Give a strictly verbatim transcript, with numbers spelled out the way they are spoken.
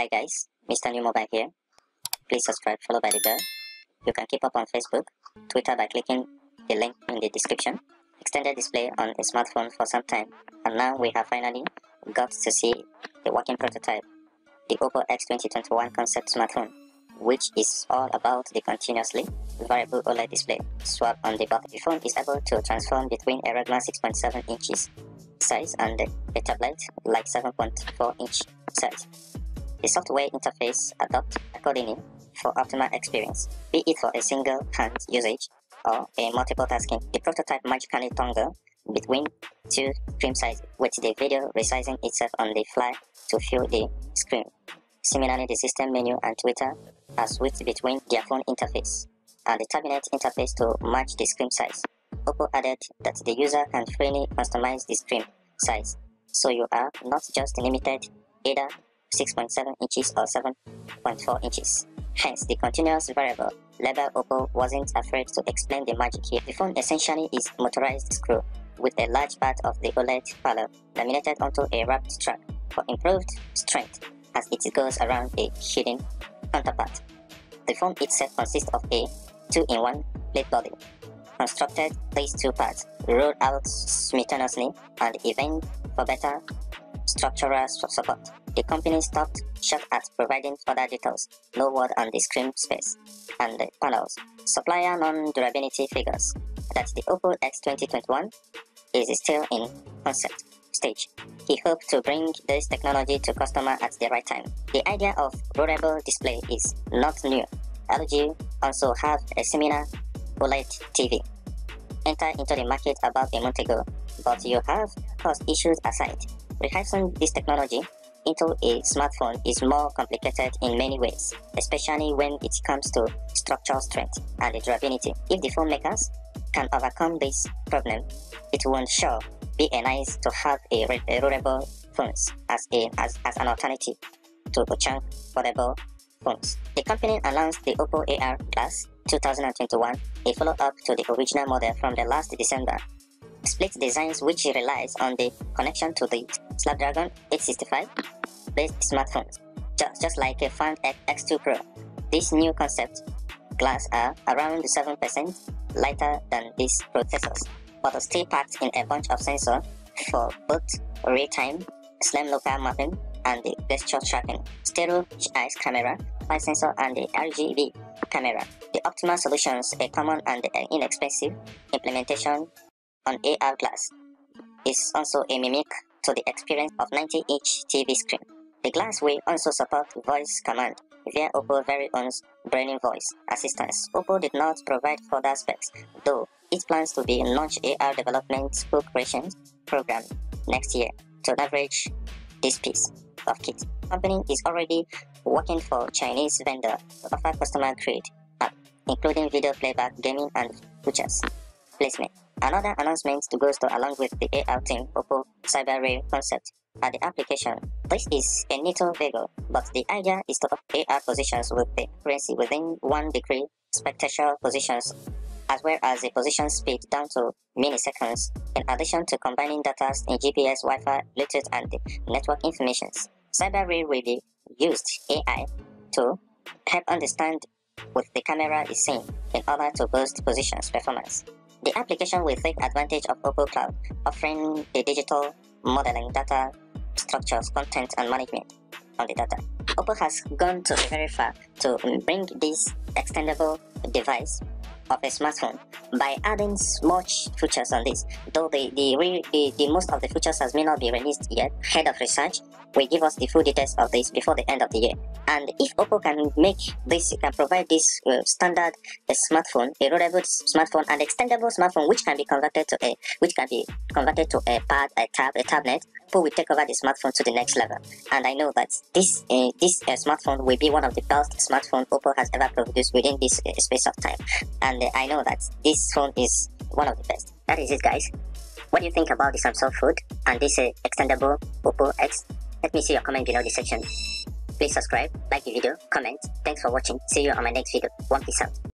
Hi guys, Mister Mrnewmobile here. Please subscribe, followed by the bell. You can keep up on Facebook, Twitter by clicking the link in the description. Extended display on a smartphone for some time, and now we have finally got to see a working prototype, the Oppo X twenty twenty-one concept smartphone, which is all about the continuously variable OLED display swap on the bottom. The phone is able to transform between a regular six point seven inches size and a tablet like seven point four inch size. The software interface adapts accordingly for optimal experience, be it for a single hand usage or a multiple tasking. The prototype magically toggle between two screen sizes, with the video resizing itself on the fly to fill the screen. Similarly, the system menu and Twitter are switched between their phone interface and the tablet interface to match the screen size. Oppo added that the user can freely customize the screen size, so you are not just limited either six point seven inches or seven point four inches. Hence, the continuous variable label Oppo wasn't afraid to explain the magic here. The phone essentially is a motorized screw with a large part of the OLED panel laminated onto a wrapped track for improved strength as it goes around a hidden counterpart. The phone itself consists of a two in one plate body, constructed these two parts, rolled out simultaneously, and even for better structural support. The company stopped short at providing further details. No word on the screen space and the panels. Supplier non-durability figures that the Oppo X twenty twenty-one is still in concept stage. He hoped to bring this technology to customer at the right time. The idea of rollable display is not new. L G also have a similar OLED T V entered into the market about a month ago, but you have cost issues aside. Rehearsing this technology into a smartphone is more complicated in many ways, especially when it comes to structural strength and durability. If the phone makers can overcome this problem, it won't sure be a nice to have a, a rollable phones as, a, as, as an alternative to a chunk foldable phones. The company announced the Oppo A R Glass twenty twenty-one, a follow-up to the original model from the last December. Split designs which relies on the connection to the Snapdragon eight sixty-five based smartphones, just, just like a Find X two Pro. This new concept glass are around seven percent lighter than these processors, but still packed in a bunch of sensors for both real-time slam local mapping and the gesture tracking, stereo eyes camera, five sensor, and the R G B camera. The optimal solutions, a common and inexpensive implementation on A R glass, is also a mimic to the experience of ninety inch T V screen. The glass will also support voice command via Oppo very own brainy voice assistance. Oppo did not provide further specs, though it plans to be launch A R development co-creation program next year to leverage this piece of kit. The company is already working for Chinese vendor to offer customer grade app, including video playback, gaming, and features placement. Another announcement goes to along with the A R team Oppo Cyber Rail concept at the application. This is a neato vehicle, but the idea is to up A R positions with the accuracy within one degree spectational positions, as well as the position speed down to milliseconds, in addition to combining data in G P S, Wi-Fi, Bluetooth, and network information. Cyber Rail will be used A I to help understand what the camera is seeing in order to boost positions performance. The application will take advantage of Oppo Cloud, offering the digital modeling, data structures, content, and management on the data. Oppo has gone to very far to bring this extendable device of a smartphone by adding much features on this. Though the the, re, the the most of the features has may not be released yet, head of research will give us the full details of this before the end of the year. And if Oppo can make this, can provide this uh, standard a smartphone, a rollable smartphone, and extendable smartphone, which can be converted to a which can be converted to a pad, a tab, a tablet, Oppo will take over the smartphone to the next level. And I know that this uh, this uh, smartphone will be one of the best smartphones Oppo has ever produced within this uh, space of time. And uh, I know that this phone is one of the best. That is it, guys. What do you think about the Samsung Fold and this uh, extendable Oppo X? Let me see your comment below the section. Please subscribe, like the video, comment. Thanks for watching. See you on my next video. One peace out.